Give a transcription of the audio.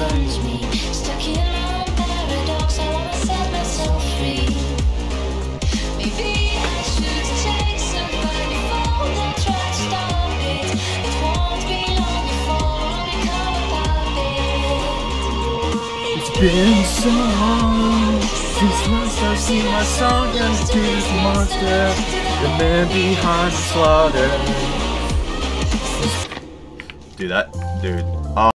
purge me. Stuck in my own paradox, I wanna set myself free. Maybe I should take somebody before they try to stop it. It won't be long before I become a puppet. It's been so long since last I've seen my song and this monster, the man behind the slaughter. Do that, dude.